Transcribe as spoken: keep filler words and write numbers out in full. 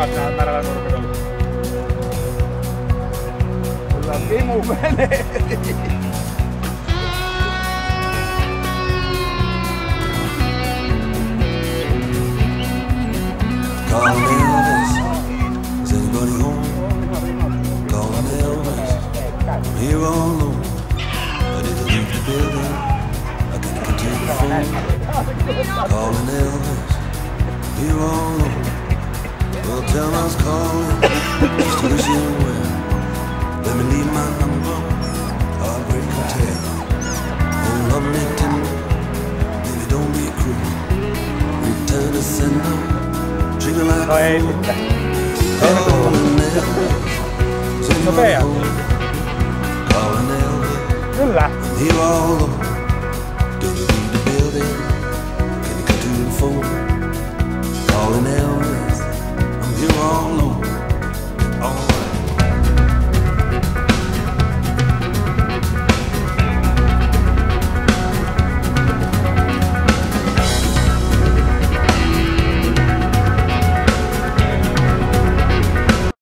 takas nää märällä nurmilla. Kyllä vimu menee. Calling Elvis, is anybody home? Calling Elvis, I'm here all alone. I need to leave the building, I can't continue the phone. Calling Elvis, I'm here all alone. Well, tell me I was calling, just to wish you well. Let me leave my number, Heartbreak Hotel. Oh, lovely tender, baby don't be cruel. Return to sender. No ei sitten. Ei me tulla. Nopea. Kyllä.